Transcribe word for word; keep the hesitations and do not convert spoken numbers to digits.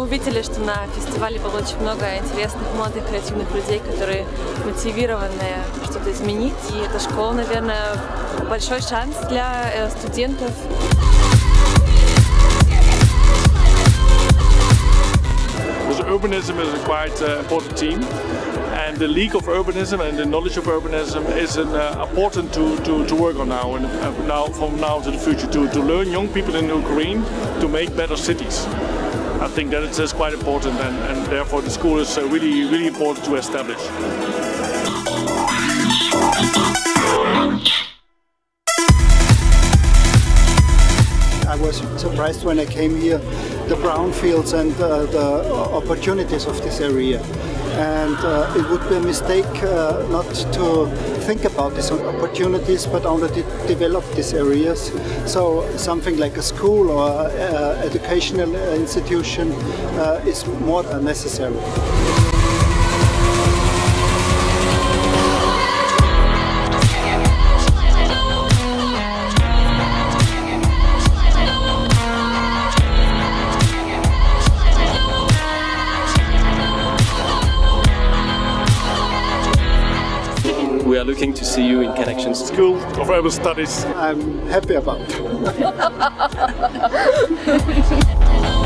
увидели, что на фестивале было очень много интересных, молодых, креативных людей, которые мотивированы что-то изменить. И эта школа, наверное, большой шанс для студентов. Urbanism is a quite uh, important team, and the League of Urbanism and the knowledge of urbanism is an, uh, important to, to, to work on now and uh, now from now to the future to, to learn young people in Ukraine to make better cities. I think that it is quite important, and, and therefore the school is uh, really really important to establish. I was surprised when I came here, the brownfields and uh, the opportunities of this area. And uh, it would be a mistake uh, not to think about these opportunities, but only to develop these areas. So something like a school or uh, educational institution uh, is more necessary. We are looking to see you in Connections School of Urban Studies. I'm happy about it.